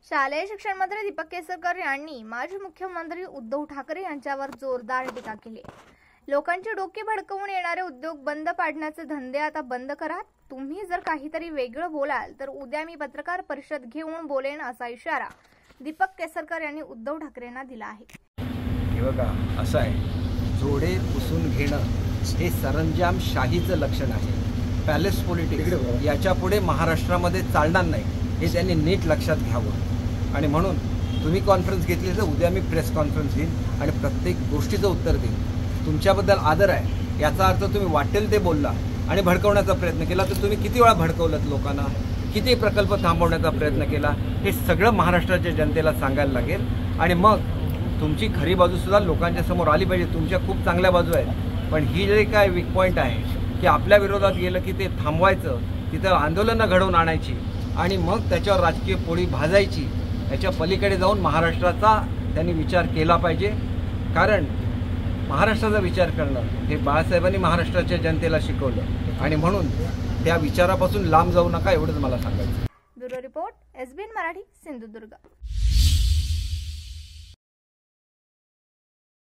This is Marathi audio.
शालेय शिक्षण मंत्री दीपक केसरकर यांनी माजी मुख्यमंत्री उद्धव ठाकरे यांच्यावर जोरदार टीका केली। लोकांची डोके भडकवून येणारे उद्योग बंद पाडण्याचे धंदे आता बंद करा। तुम्ही जर काहीतरी वेगळं बोलाल तर उद्या मी पत्रकार परिषद घेऊन बोलेन, असा इशारा दीपक केसरकर यांनी उद्धव ठाकरेंना दिला आहे। हे बघा, असं आहे, जोडे पुसून घेणं हे सरंजाम शाहीचं लक्षण आहे। पॅलेस पॉलिटिक्स याच्या पुढे महाराष्ट्रामध्ये चालणार नाही, हे त्यांनी नीट लक्षात घ्यावं। आणि म्हणून तुम्ही कॉन्फरन्स घेतली तर उद्या मी प्रेस कॉन्फरन्स घेईन आणि प्रत्येक गोष्टीचं उत्तर देईन। तुमच्याबद्दल आदर आहे, याचा अर्थ तुम्ही वाटेल ते बोलला आणि भडकवण्याचा प्रयत्न केला तर तुम्ही किती वेळा भडकवलं लोकांना, किती प्रकल्प थांबवण्याचा प्रयत्न केला, हे सगळं महाराष्ट्राच्या जनतेला सांगायला लागेल। आणि मग तुमची खरी बाजूसुद्धा लोकांच्या समोर आली पाहिजे। तुमच्या खूप चांगल्या बाजू आहेत, पण ही जे काय वीक पॉईंट आहे की आपल्या विरोधात गेलं की ते थांबवायचं, तिथं आंदोलनं घडवून आणायची आणि मग त्याच्यावर राजकीय पोळी भाजायची, याच्या पलीकडे जाऊन महाराष्ट्राचा त्यांनी विचार केला पाहिजे। कारण महाराष्ट्राचा विचार करणं हे बाळासाहेबांनी महाराष्ट्राच्या जनतेला शिकवलं आणि म्हणून त्या विचारापासून लांब जाऊ नका, एवढंच मला सांगायचं। Bureau report, SBN Marathi, Sindhudurg.